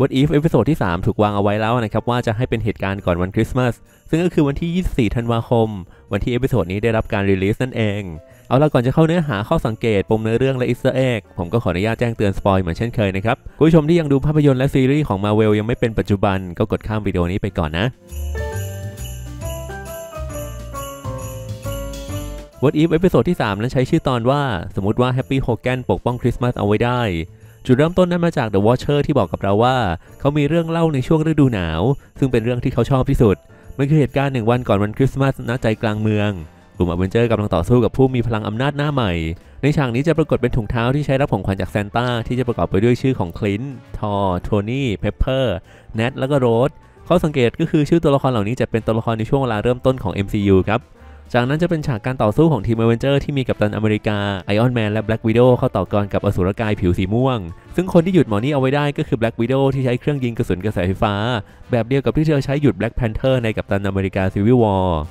What If เอพิโซดที่3ถูกวางเอาไว้แล้วนะครับว่าจะให้เป็นเหตุการณ์ก่อนวันคริสต์มาสซึ่งก็คือวันที่24ธันวาคมวันที่เอพิโซดนี้ได้รับการรีลีสนั่นเองเอาล่ะก่อนจะเข้าเนื้อหาข้อสังเกตปมเนื้อเรื่องและอีสเตอร์เอ็กผมก็ขออนุญาตแจ้งเตือนสปอยเหมือนเช่นเคยนะครับคุณผู้ชมที่ยังดูภาพยนตร์และซีรีส์ของ Marvel ยังไม่เป็นปัจจุบันก็กดข้ามวิดีโอนี้ไปก่อนนะ What If เอพิโซดที่3นั้นใช้ชื่อตอนว่าสมมติว่า Happy Hogan ปกป้องคริสต์มาสเอาไว้ได้จุดเริ่มต้นนั้นมาจาก The Watcher ที่บอกกับเราว่าเขามีเรื่องเล่าในช่วงฤดูหนาวซึ่งเป็นเรื่องที่เขาชอบที่สุดมันคือเหตุการณ์1 วันก่อนวันคริสต์มาสณใจกลางเมืองกลุ่มอเวนเจอร์กำลังต่อสู้กับผู้มีพลังอำนาจหน้าใหม่ในฉากนี้จะปรากฏเป็นถุงเท้าที่ใช้รับของขวัญจากซานต้าที่จะประกอบไปด้วยชื่อของคลินต์ทอร์โทนี่เพปเปอร์แนทแล้วก็โรสข้อสังเกตก็คือชื่อตัวละครเหล่านี้จะเป็นตัวละครในช่วงเวลาเริ่มต้นของ MCU ครับจากนั้นจะเป็นฉากการต่อสู้ของทีมอเวนเจอร์ที่มีกัปตันอเมริกาไอออนแมนและแบล็กวิโดว์เข้าต่อกรกับอสูรกายผิวสีม่วงซึ่งคนที่หยุดหมอนี่เอาไว้ได้ก็คือแบล็กวิโดว์ที่ใช้เครื่องยิงกระสุนกระแสไฟฟ้าแบบเดียวกับที่เธอใช้หยุดแบล็กแพนเทอร์ในกัปตันอเมริกาซีวิลวอร์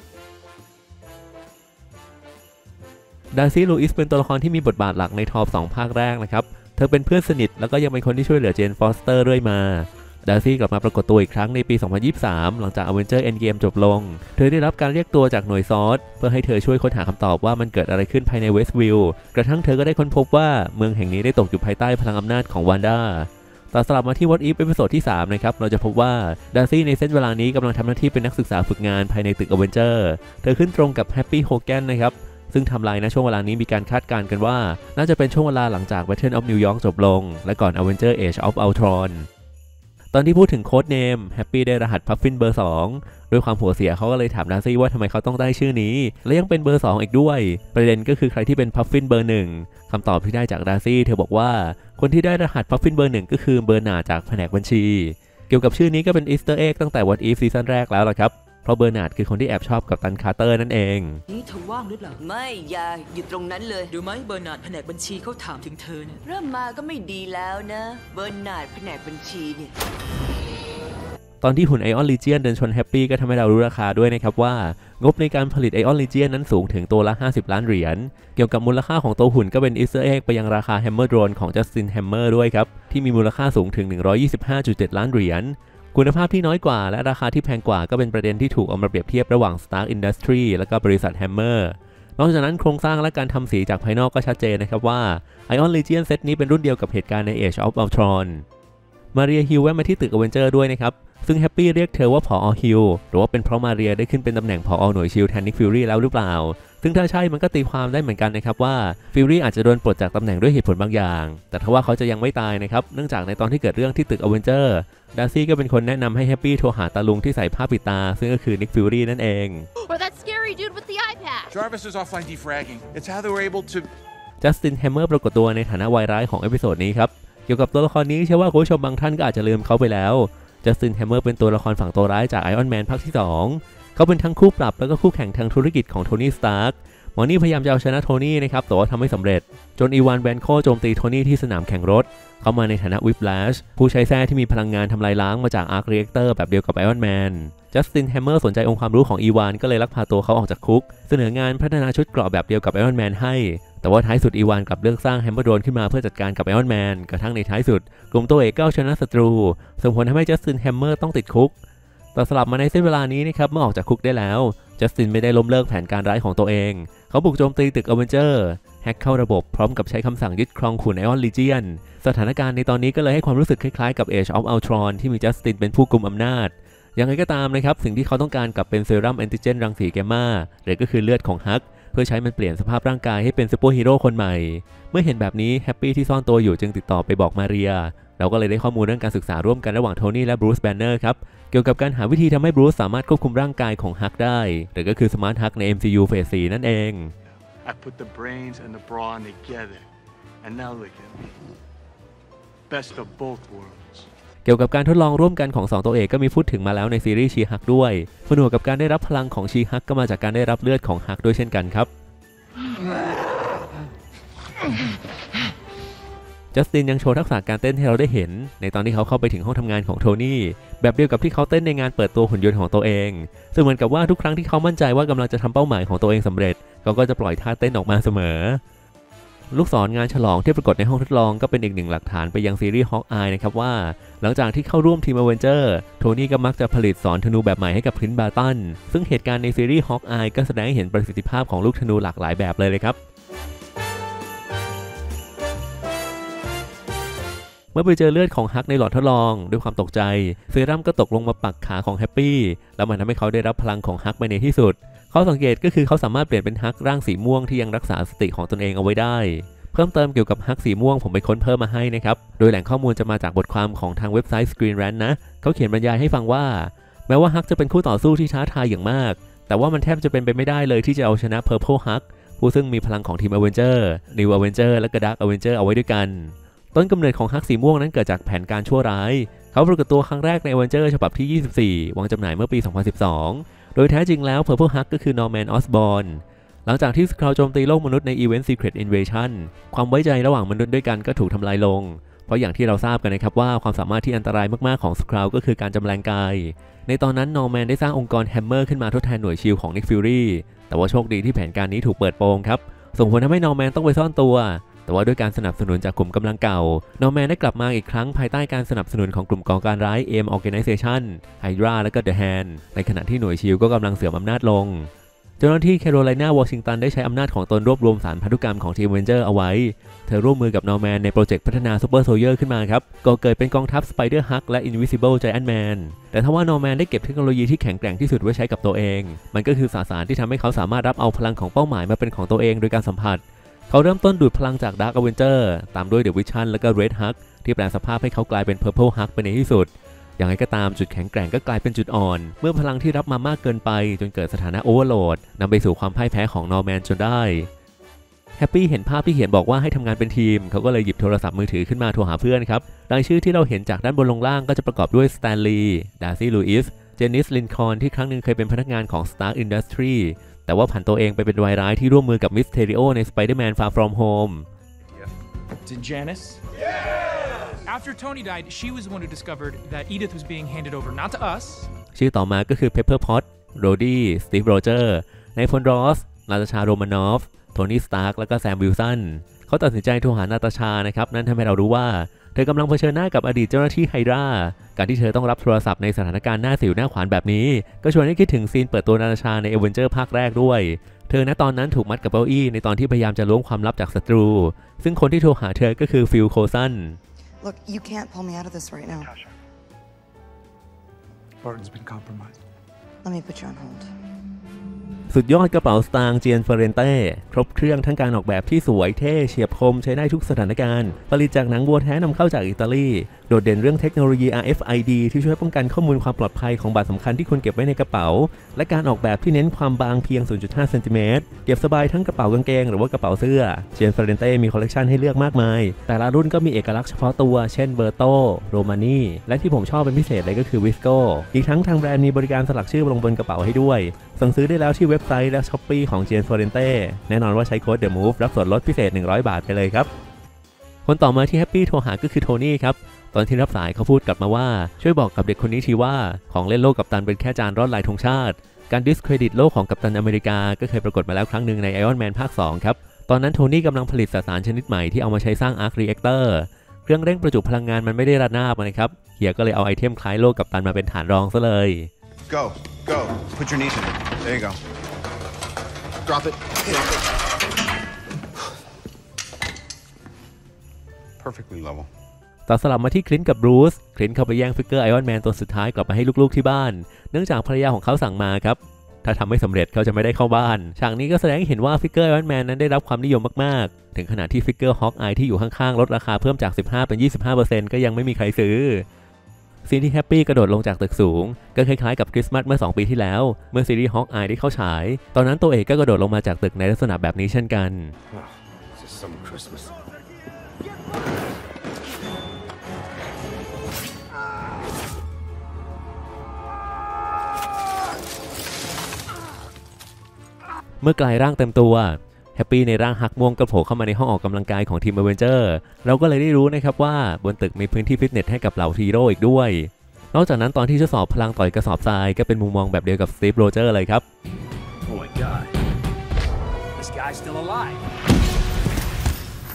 ดาร์ซี่ลูอิสเป็นตัวละครที่มีบทบาทหลักในทอป2ภาคแรกนะครับเธอเป็นเพื่อนสนิทแล้วก็ยังเป็นคนที่ช่วยเหลือเจนฟอสเตอร์เรื่อยมาดาร์ซี่กลับมาปรากฏตัวอีกครั้งในปี 2023 หลังจาก Avengers Endgame จบลงเธอได้รับการเรียกตัวจากหน่วยซอสเพื่อให้เธอช่วยค้นหาคำตอบว่ามันเกิดอะไรขึ้นภายในเวสต์วิลล์กระทั่งเธอก็ได้ค้นพบว่าเมืองแห่งนี้ได้ตกอยู่ภายใต้พลังอำนาจของวันด้าต่อสลับมาที่ What If เอพิโซดที่3นะครับเราจะพบว่าดาร์ซี่ในเส้นเวลานี้กำลังทำหน้าที่เป็นนักศึกษาฝึกงานภายในตึก Avengers เธอขึ้นตรงกับ Happy Hogan นะครับซึ่งไทม์ไลน์ณช่วงเวลานี้มีการคาดการณ์กันว่าน่าจะเป็นช่วงเวลาหลังจาก Battle of New York จบลงและก่อน Avengers Age of Ultronตอนที่พูดถึงโค้ดเนมแฮปปี้ได้รหัสพัฟฟินเบอร์2ด้วยความหัวเสียเขาก็เลยถามดาร์ซี่ว่าทำไมเขาต้องได้ชื่อนี้และยังเป็นเบอร์2อีกด้วยประเด็นก็คือใครที่เป็นพัฟฟินเบอร์1คำตอบที่ได้จากดาร์ซี่เธอบอกว่าคนที่ได้รหัสพัฟฟินเบอร์1ก็คือเบอร์นาร์ดจากแผนกบัญชีเกี่ยวกับชื่อนี้ก็เป็นอีสเตอร์เอ็กตั้งแต่ What If ซีซั่นแรกแล้วล่ะครับเพราะเบอร์นาร์ดคือคนที่แอบชอบกับตันคาร์เตอร์นั่นเองนี่เธอว่างหรือเปล่าไม่อย่าอยู่ตรงนั้นเลยดูไหมเบอร์นาร์ดแผนกบัญชีเขาถามถึงเธอเนี่ยเริ่มมาก็ไม่ดีแล้วนะเบอร์นาร์ดแผนกบัญชีเนี่ยตอนที่หุ่นไอออนลีเจียนเดินชนแฮปปี้ก็ทำให้เรารู้ราคาด้วยนะครับว่างบในการผลิตไอออนลีเจียนนั้นสูงถึงตัวละ50 ล้านเหรียญเกี่ยวกับมูลค่าของตัวหุ่นก็เป็นอีสเตอร์เอ็กไปยังราคาแฮมเมอร์โดรนของจัสตินแฮมเมอร์ด้วยครับที่มีมูลค่าสูงถึง 125.7 ล้านเหรียญคุณภาพที่น้อยกว่าและราคาที่แพงกว่าก็เป็นประเด็นที่ถูกเอามาเปรียบเทียบระหว่าง Stark Industry และก็บริษัท Hammer นอกจากนั้นโครงสร้างและการทำสีจากภายนอกก็ชัดเจนนะครับว่า Ion Legion เซตนี้เป็นรุ่นเดียวกับเหตุการณ์ใน Age of Ultron มาเรียฮิลแวะมาที่ตึก Avenger ด้วยนะครับซึ่งแฮปปี้เรียกเธอว่าผอ.ฮิลหรือว่าเป็นเพราะมาเรียได้ขึ้นเป็นตำแหน่งผอ.หน่วยชิลแทนนิกฟิวรี่แล้วหรือเปล่าซึ่งถ้าใช่มันก็ตีความได้เหมือนกันนะครับว่าฟิวรี่อาจจะโดนปลดจากตำแหน่งด้วยเหตุผลบางอย่างแต่ทว่าเขาจะยังไม่ตายนะครับเนื่องจากในตอนที่เกิดเรื่องที่ตึก Avenger ดาร์ซี่ก็เป็นคนแนะนำให้แฮปปี้โทรหาตาลุงที่ใส่ผ้าปิดตาซึ่งก็คือนิกฟิวรี่นั่นเอง Or that scary dude with the eye patch. Jarvis is offline defragging. It's how they were able to จัสตินแฮมเมอร์ปรากฏตัวในฐานะวายร้ายของเอพิโซดนี้ครับเกี่ยวกับตัวละครนี้เชื่อว่าคุณผู้ชมบางท่านก็อาจจะลืมเขาไปแล้วจัสตินแฮมเมอร์เป็นตัวละครฝั่งตัวร้ายจากไอออนแมนภาคที่2เขาเป็นทั้งคู่ปรับแล้วก็คู่แข่งทางธุรกิจของโทนี่สตาร์กหมอนี่พยายามจะเอาชนะโทนี่นะครับแต่ว่าทำไม่สำเร็จจนอีวานแวนโคโจมตีโทนี่ที่สนามแข่งรถเข้ามาในฐานะวิปแลชผู้ใช้แส้ที่มีพลังงานทำลายล้างมาจากอาร์คเรียกเตอร์แบบเดียวกับไอออนแมนจัสตินแฮมเมอร์สนใจองค์ความรู้ของอีวานก็เลยลักพาตัวเขาออกจากคุกเสนองานพัฒนาชุดเกราะแบบเดียวกับไอออนแมนให้แต่ว่าท้ายสุดอีวานกลับเลือกสร้างแฮมเมอร์โดรนขึ้นมาเพื่อจัดการกับไอออนแมนกระทั่งในท้ายสุดกลุ่มตัวเอกก็ชนะศัตรูส่งผลทำให้จัสตินแฮมเมอร์ต้องติดคุกแต่สลับมาในเส้นเวลานี้นะครับเมื่อออกจากคุกได้แล้วจัสตินไม่ได้ล้มเลิกแผนการร้ายของตัวเองเขาบุกโจมตีตึกอเวนเจอร์แฮกเข้าระบบพร้อมกับใช้คำสั่งยึดครองขุนไอออนลีเจียนสถานการณ์ในตอนนี้ก็เลยให้ความรู้สึกคล้ายๆกับ Age of Ultron ที่มีจัสตินเป็นผู้กุมอำนาจอย่างไรก็ตามนะครับสิ่งที่เขาต้องการกลับเป็นเซรั่มแอนติเจนรังสีแกมมาหรือก็คือเลือดของฮักเพื่อใช้มันเปลี่ยนสภาพร่างกายให้เป็นซูเปอร์ฮีโร่คนใหม่เมื่อเห็นแบบนี้แฮปปี้ที่ซ่อนตัวอยู่จึงติดต่อไปบอกมาเรียเราก็เลยได้ข้อมูลเรื่องการศึกษาร่วมกันระหว่างโทนี่และบรูซแบนเนอร์ครับเกี่ยวกับการหาวิธีทำให้บรูซสามารถควบคุมร่างกายของฮักได้หรือก็คือสมาร์ทฮักใน MCU เฟส 4นั่นเอง I put the brains and the brawn together and now look at me best of both worlds เกี่ยวกับการทดลองร่วมกันของ2ตัวเอกก็มีพูดถึงมาแล้วในซีรีส์ชีฮักด้วยผนวกกับการได้รับพลังของชีฮักก็มาจากการได้รับเลือดของฮักด้วยเช่นกันครับจัสตินยังโชว์ทักษะการเต้นให้เราได้เห็นในตอนที่เขาเข้าไปถึงห้องทำงานของโทนี่แบบเดียวกับที่เขาเต้นในงานเปิดตัวหุ่นยนต์ของตัวเองซึ่งเหมือนกับว่าทุกครั้งที่เขามั่นใจว่ากำลังจะทำเป้าหมายของตัวเองสำเร็จเขาก็จะปล่อยท่าเต้นออกมาเสมอลูกศรงานฉลองที่ปรากฏในห้องทดลองก็เป็นอีกหนึ่งหลักฐานไปยังซีรีส์ฮอคอายนะครับว่าหลังจากที่เข้าร่วมทีมอเวนเจอร์โทนี่ก็มักจะผลิตสอนธนูแบบใหม่ให้กับคลินต์ บาร์ตันซึ่งเหตุการณ์ในซีรีส์ฮอคอายก็แสดงให้เห็นประสิทธิภาพของลูกธนูหลากหลายแบบเลยครับเมื่อไปเจอเลือดของฮักในหลอดทดลองด้วยความตกใจเซรั่มก็ตกลงมาปักขาของแฮปปี้แล้วมันทำให้เขาได้รับพลังของฮักไปในที่สุดข้อสังเกตก็คือเขาสามารถเปลี่ยนเป็นฮักร่างสีม่วงที่ยังรักษาสติของตนเองเอาไว้ได้เพิ่มเติมเกี่ยวกับฮักสีม่วงผมไปค้นเพิ่มมาให้นะครับโดยแหล่งข้อมูลจะมาจากบทความของทางเว็บไซต์ Screen Rant นะเขาเขียนบรรยายให้ฟังว่าแม้ว่าฮักจะเป็นคู่ต่อสู้ที่ท้าทายอย่างมากแต่ว่ามันแทบจะเป็นไปไม่ได้เลยที่จะเอาชนะ Purple Hulk ผู้ซึ่งมีพลังของทีม Avenger New Avenger และก็ Dark Avenger เอาไว้ด้วยกันต้นกำเนิดของฮักสีม่วงนั้นเกิดจากแผนการชั่วร้ายเขาปรากฏตัวครั้งแรกใน Avenger ฉบับที่24วางจำหน่ายเมื่อปี 2012โดยแท้จริงแล้ว Purple Hulk ก็คือ Norman Osborn หลังจากที่สคราวโจมตีโลกมนุษย์ในอีเวนต์ Secret Invasion ความไว้ใจระหว่างมนุษย์ด้วยกันก็ถูกทำลายลงเพราะอย่างที่เราทราบกันนะครับว่าความสามารถที่อันตรายมากๆของสคราวก็คือการจำแรงกายในตอนนั้น Norman ได้สร้างองค์กร Hammer ขึ้นมาทดแทนหน่วยชิลของ Nick Fury แต่ว่าโชคดีที่แผนการนี้ถูกเปิดโปงครับส่งผลทำให้ Norman ต้องไปซ่อนตัวแต่ว่าด้วยการสนับสนุนจากกลุ่มกำลังเก่า Norman ได้กลับมาอีกครั้งภายใต้การสนับสนุนของกลุ่มก่อการร้าย AIM Organization Hydra และก็ The Hand ในขณะที่หน่วยชิลก็กำลังเสื่อมอำนาจลงเจ้าหน้าที่แคโรไลนาวอชิงตันได้ใช้อำนาจของตนรวบรวมสารพันธุกรรมของทีมเวนเจอร์เอาไว้เธอร่วมมือกับ Norman ในโปรเจกต์พัฒนาซูเปอร์โซลเยอร์ขึ้นมาครับก็เกิดเป็นกองทัพ Spider Hulk และ Invisible Giant Man แต่ทว่า Norman ได้เก็บเทคโนโลยีที่แข็งแกร่งที่สุดไว้ใช้กับตัวเองมันก็คือสสารที่ทำให้เขาสามารถรับเอาพลังของเป้าหมายมาเป็นของตัวเองโดยการสัมผัสเขาเริ่มต้นดูดพลังจาก Dark Avenger ตามด้วย The Vision และก็ Red Hulk ที่แปลสภาพให้เขากลายเป็น Purple Hulk ไปในที่สุดอย่างไรก็ตามจุดแข็งแกร่งก็กลายเป็นจุดอ่อนเมื่อพลังที่รับมามากเกินไปจนเกิดสถานะโอเวอร์โหลดนำไปสู่ความพ่ายแพ้ของ Norman จนได้แฮปปี้เห็นภาพที่เขียนบอกว่าให้ทำงานเป็นทีมเขาก็เลยหยิบโทรศัพท์มือถือขึ้นมาโทรหาเพื่อนครับรายชื่อที่เราเห็นจากด้านบนลงล่างก็จะประกอบด้วยสแตนลีย์ ดาร์ซี่ ลูอิส เจนนิส ลินคอล์นที่ครั้งหนึ่งเคยเป็นพนักงานของ Stark Industry แต่ว่าผันตัวเองไปเป็นวายร้ายที่ร่วมมือกับ Mysterio ใน Spider-Man Far From Home Did Janice? Yeah! After Tony died, she was the one who discovered that Edith was being handed over not to us. ชื่อต่อมาก็คือ Pepper Potts โรดี้ สตีฟ โรเจอร์ ไนฟอน รอส นาตาชา โรมานอฟ โทนี่ สตาร์ก และก็แซม วิลสันเขาตัดสินใจโทรหานาตาชานะครับนั่นทำให้เรารู้ว่าเธอกำลังเผชิญหน้ากับอดีตเจ้าหน้าที่ไฮดราการที่เธอต้องรับโทรศัพท์ในสถานการณ์หน้าสิวหน้าขวานแบบนี้ก็ชวนให้คิดถึงซีนเปิดตัวนาตาชาใน Avenger ภาคแรกด้วยเธอณตอนนั้นถูกมัดกับเก้าอี้ในตอนที่พยายามจะล้วงความลับจากศัตรูซึ่งคนที่โทรหาเธอก็คือฟิล โคซัน Look, you can't pull me out of this right now. Tasha. Barton's been compromised. Let me put you on hold. สุดยอดกระเป๋าสตางค์เจียนเฟเรนเต้ครบเครื่องทั้งการออกแบบที่สวยเท่เฉียบคมใช้ได้ทุกสถานการณ์ผลิตจากหนังวัวแท้นำเข้าจากอิตาลีโดดเด่นเรื่องเทคโนโลยี RFID ที่ช่วยป้องกันข้อมูลความปลอดภัยของบัตรสำคัญที่คุณเก็บไว้ในกระเป๋าและการออกแบบที่เน้นความบางเพียง 0.5 เซนติเมตรเก็บสบายทั้งกระเป๋ากางเกงหรือว่ากระเป๋าเสื้อเจียนเฟเรนเต้มีคอลเลกชันให้เลือกมากมายแต่ละรุ่นก็มีเอกลักษณ์เฉพาะตัวเช่นเบอร์โตโรมานีและที่ผมชอบเป็นพิเศษเลยก็คือวิสโก้อีกทั้งทางแบรนด์มีบริการสลักชื่อลงบนกระเป๋าให้ด้วยสั่งซื้อได้แล้วที่เว็บไซต์และช้อปปี้ของเจียนเฟเรนเต้แน่นอนว่าใช้โค้ด The Move รับส่วนลดพิเศษ100 บาทไปเลยครับคนต่อมาที่แฮปปี้โทรหาก็คือโทนี่ครับตอนที่รับสายเขาพูดกลับมาว่าช่วยบอกกับเด็กคนนี้ทีว่าของเล่นโลกกัปตันเป็นแค่จานรอดลายธงชาติการดิสเครดิตโลกของกัปตันอเมริกาก็เคยปรากฏมาแล้วครั้งหนึ่งใน Iron Man ภาค 2 ครับตอนนั้นโทนี่กำลังผลิตสสารชนิดใหม่ที่เอามาใช้สร้าง Arc Reactor เครื่องเร่งประจุพลังงานมันไม่ได้ระนาบนะครับเฮียก็เลยเอาไอเทมคล้ายโลกกัปตันมาเป็นฐานรองซะเลย Go put your knees in it there you go drop it perfectly level ต่อสลับมาที่คลินต์กับบรูซคลินต์เข้าไปแย่งฟิกเกอร์ไอออนแมนตัวสุดท้ายกลับมาให้ลูกๆที่บ้านเนื่องจากภรรยาของเขาสั่งมาครับถ้าทำไม่สำเร็จเขาจะไม่ได้เข้าบ้านฉากนี้ก็แสดงให้เห็นว่าฟิกเกอร์ไอออนแมนนั้นได้รับความนิยมมากๆถึงขนาดที่ฟิกเกอร์ฮอคอายที่อยู่ข้างๆลดราคาเพิ่มจาก 15 เป็น 25% ก็ยังไม่มีใครซื้อซีนที่แฮปปี้กระโดดลงจากตึกสูงก็คล้ายๆกับคริสต์มาสเมื่อ2 ปีที่แล้วเมื่อซีรีส์ฮอคอายได้เข้าฉายตอนนั้นตัวเอกก็กระโดดลงมาจากตึกในลักษณะแบบนี้เช่นกันเมื่อกลายร่างเต็มตัวแฮปปี้ในร่างฮักม่วงก็โผล่เข้ามาในห้องออกกำลังกายของทีมอเวนเจอร์เราก็เลยได้รู้นะครับว่าบนตึกมีพื้นที่ฟิตเนสให้กับเหล่าฮีโร่อีกด้วยนอกจากนั้นตอนที่ทดสอบพลังต่อยกระสอบทรายก็เป็นมุมมองแบบเดียวกับสตีฟ โรเจอร์เลยครับ Oh my god. This guy's still alive.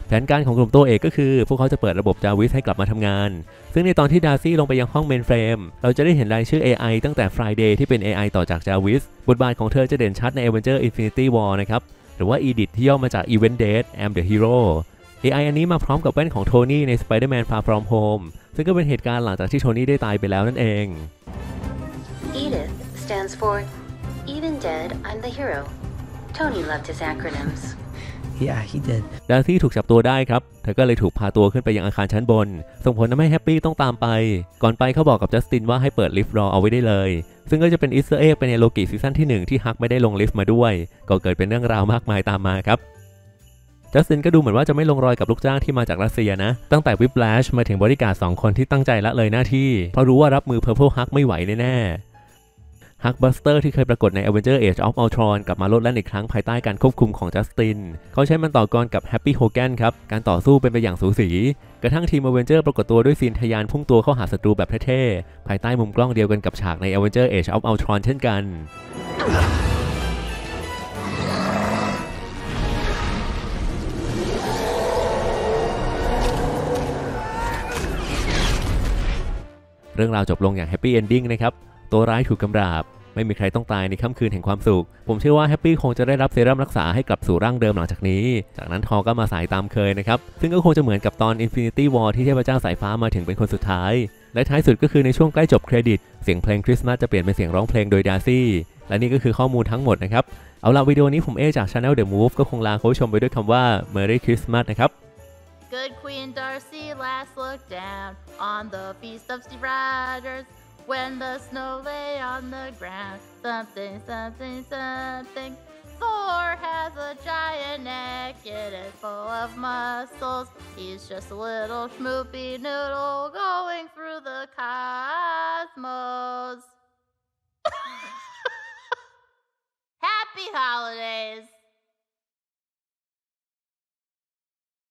แผนการของกลุ่มตัวเอกก็คือพวกเขาจะเปิดระบบจาวิสให้กลับมาทำงานซึ่งในตอนที่ดาร์ซี่ลงไปยังห้องเมนเฟรมเราจะได้เห็นรายชื่อ AI ตั้งแต่ Friday ที่เป็น AI ต่อจากจาวิสบทบาทของเธอจะเด่นชัดใน Avengers Infinity War นะครับหรือว่า Edith ที่ย่อมาจาก Event Date I'm the Hero AI อันนี้มาพร้อมกับแว่นของโทนี่ใน Spider-Man Far From Home ซึ่งก็เป็นเหตุการณ์หลังจากที่โทนี่ได้ตายไปแล้วนั่นเอง Edith stands for Even Dead I'm the Hero. Tony loved his acronyms. Yeah, he did. ดาร์ซี่ถูกจับตัวได้ครับเธอก็เลยถูกพาตัวขึ้นไปยังอาคารชั้นบนส่งผลทำให้แฮปปี้ต้องตามไปก่อนไปเขาบอกกับจัสตินว่าให้เปิดลิฟต์รอเอาไว้ได้เลยซึ่งก็จะเป็นอีสเตอร์เอ็กไปในโลกิซีซั่นที่1ที่ฮักไม่ได้ลงลิฟต์มาด้วยก็เกิดเป็นเรื่องราวมากมายตามมาครับจัสตินก็ดูเหมือนว่าจะไม่ลงรอยกับลูกจ้างที่มาจากรัสเซียนะตั้งแต่วิปแลชมาถึงบริการ2คนที่ตั้งใจละเลยหน้าที่เพราะรู้ว่ารับมือ Purple Hulk ไม่ไหวแน่ฮักบัสเตอร์ที่เคยปรากฏใน Avengers Age of Ultron กลับมาโลดแล่นอีกครั้งภายใต้การควบคุมของจัสตินเขาใช้มันต่อกรกับ Happy Hogan ครับการต่อสู้เป็นไปอย่างสูสีกระทั่งทีม Avengers ปรากฏตัวด้วยซีนทะยานพุ่งตัวเข้าหาศัตรูแบบเท่ๆภายใต้มุมกล้องเดียวกันกับฉากใน Avengers Age of Ultron เช่นกันเรื่องราวจบลงอย่าง Happy Ending นะครับตัวร้ายถูกกำราบไม่มีใครต้องตายในค่ำคืนแห่งความสุขผมเชื่อว่าแฮปปี้คงจะได้รับเซรั่มรักษาให้กลับสู่ร่างเดิมหลังจากนี้จากนั้นทอก็มาสายตามเคยนะครับซึ่งก็คงจะเหมือนกับตอน Infinity War ที่เทพเจ้าสายฟ้ามาถึงเป็นคนสุดท้ายและท้ายสุดก็คือในช่วงใกล้จบเครดิตเสียงเพลงคริสต์มาสจะเปลี่ยนเป็นเสียงร้องเพลงโดยดาร์ซี่และนี่ก็คือข้อมูลทั้งหมดนะครับเอาล่ะวิดีโอนี้ผมจาก Channel The Move ก็คงลาคุณผู้ชมไปด้วยคำว่า Merry Christmas นะครับ Good Queen Darcy last looked down on the feast of Steve Rogers. When the snow lay on the ground, something, something, something. Thor has a giant neck, it is full of muscles. He's just a little schmoopy noodle going through the cosmos. Happy holidays!